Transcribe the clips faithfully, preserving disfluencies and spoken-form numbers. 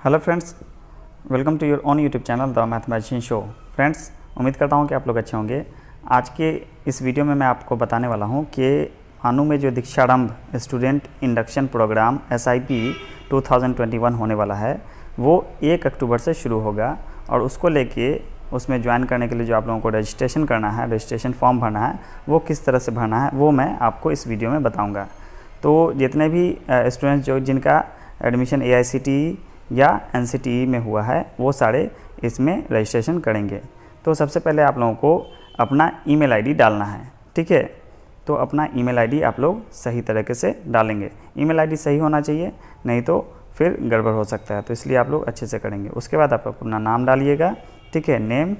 Hello friends, welcome to your own YouTube channel the mathematician show. Friends, उम्मीद करता हूँ कि आप लोग अच्छे होंगे। आज के इस वीडियो में मैं आपको बताने वाला हूँ कि भानु में जो दीक्षारंभ student induction program S I P two thousand twenty one होने वाला है वो एक अक्टूबर से शुरू होगा और उसको लेके उसमें ज्वाइन करने के लिए जो आप लोगों को रजिस्ट्रेशन करना है, रजिस्ट्रेशन फॉर्म भरना है, वो किस तरह से भरना है वो मैं आपको इस वीडियो में बताऊँगा। तो जितने भी स्टूडेंट्स जो जिनका एडमिशन ए आई सी टी ई या एन सी टी ई में हुआ है वो सारे इसमें रजिस्ट्रेशन करेंगे। तो सबसे पहले आप लोगों को अपना ईमेल आईडी डालना है, ठीक है। तो अपना ईमेल आईडी आप लोग सही तरीके से डालेंगे। ईमेल आईडी सही होना चाहिए, नहीं तो फिर गड़बड़ हो सकता है, तो इसलिए आप लोग अच्छे से करेंगे। उसके बाद आप अपना नाम डालिएगा, ठीक है, नेम।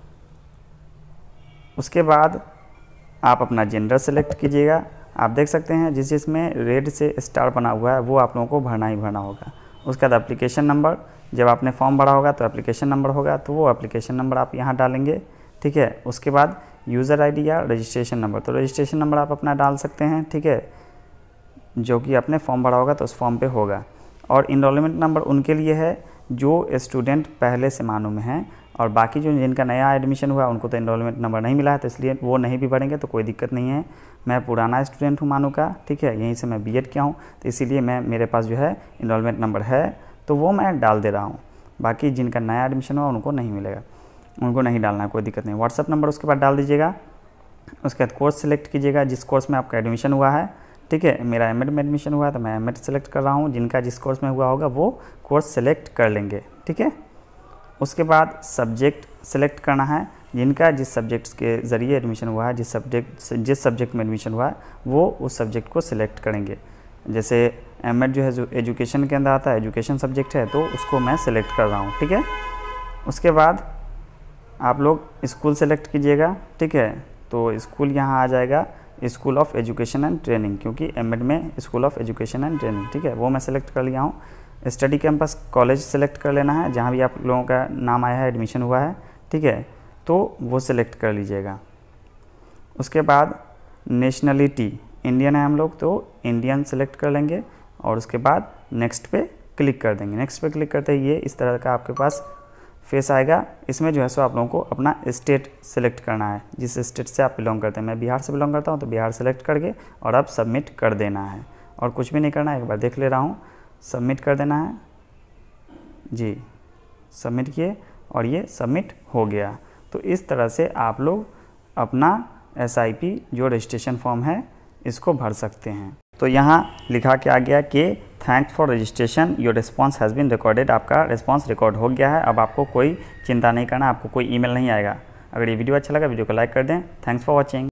उसके बाद आप अपना जेंडर सेलेक्ट कीजिएगा। आप देख सकते हैं जिस जिसमें रेड से स्टार बना हुआ है वो आप लोगों को भरना ही भरना होगा। उसके बाद एप्लीकेशन नंबर, जब आपने फॉर्म भरा होगा तो एप्लीकेशन नंबर होगा, तो वो एप्लीकेशन नंबर आप यहाँ डालेंगे, ठीक है। उसके बाद यूज़र आईडी या रजिस्ट्रेशन नंबर, तो रजिस्ट्रेशन नंबर आप अपना डाल सकते हैं, ठीक है, जो कि आपने फॉर्म भरा होगा तो उस फॉर्म पे होगा। और इनरोलमेंट नंबर उनके लिए है जो स्टूडेंट पहले से मानू में हैं, और बाकी जो जिनका नया एडमिशन हुआ उनको तो इनरोलमेंट नंबर नहीं मिला है, तो इसलिए वो नहीं भी भरेंगे तो कोई दिक्कत नहीं है। मैं पुराना स्टूडेंट हूँ मानू का, ठीक है, यहीं से मैं बी एड किया हूँ, तो इसीलिए मैं मेरे पास जो है इनरोलमेंट नंबर है तो वो मैं डाल दे रहा हूँ। बाकी जिनका नया एडमिशन हुआ उनको नहीं मिलेगा, उनको नहीं डालना है, कोई दिक्कत नहीं। व्हाट्सअप नंबर उसके बाद डाल दीजिएगा। उसके बाद कोर्स सेलेक्ट कीजिएगा, जिस कोर्स में आपका एडमिशन हुआ है, ठीक है। मेरा एम एड में एडमिशन हुआ है तो मैं एम एड सेलेक्ट कर रहा हूँ। जिनका जिस कोर्स में हुआ होगा वो कोर्स सेलेक्ट कर लेंगे, ठीक है। उसके बाद सब्जेक्ट सेलेक्ट करना है, जिनका जिस सब्जेक्ट के ज़रिए एडमिशन हुआ है, जिस सब्जेक्ट जिस सब्जेक्ट में एडमिशन हुआ है वो उस सब्जेक्ट को सिलेक्ट करेंगे। जैसे एम एड जो है जो एजुकेशन के अंदर आता है, एजुकेशन सब्जेक्ट है, तो उसको मैं सिलेक्ट कर रहा हूँ, ठीक है। उसके बाद आप लोग स्कूल सेलेक्ट कीजिएगा, ठीक है। तो स्कूल यहाँ आ जाएगा school of education and training, क्योंकि एम एड में school of education and training, ठीक है, वो मैं सेलेक्ट कर लिया हूँ। स्टडी कैंपस कॉलेज सेलेक्ट कर लेना है, जहाँ भी आप लोगों का नाम आया है, एडमिशन हुआ है, ठीक है, तो वो सिलेक्ट कर लीजिएगा। उसके बाद नेशनलिटी, इंडियन है हम लोग तो इंडियन सेलेक्ट कर लेंगे, और उसके बाद नेक्स्ट पे क्लिक कर देंगे। नेक्स्ट पे क्लिक करते ही ये इस तरह का आपके पास फेस आएगा। इसमें जो है सो आप लोगों को अपना स्टेट सेलेक्ट करना है, जिस स्टेट से आप बिलोंग करते हैं। मैं बिहार से बिलोंग करता हूँ तो बिहार सेलेक्ट करके और अब सबमिट कर देना है, और कुछ भी नहीं करना है। एक बार देख ले रहा हूँ, सबमिट कर देना है जी, सबमिट किए और ये सबमिट हो गया। तो इस तरह से आप लोग अपना एस आई पी जो रजिस्ट्रेशन फॉर्म है इसको भर सकते हैं। तो यहाँ लिखा के आ गया कि thanks for registration, your response has been recorded. आपका रिस्पॉन्स रिकॉर्ड हो गया है। अब आपको कोई चिंता नहीं करना, आपको कोई ईमेल नहीं आएगा। अगर ये वीडियो अच्छा लगा वीडियो को लाइक कर दें। Thanks for watching.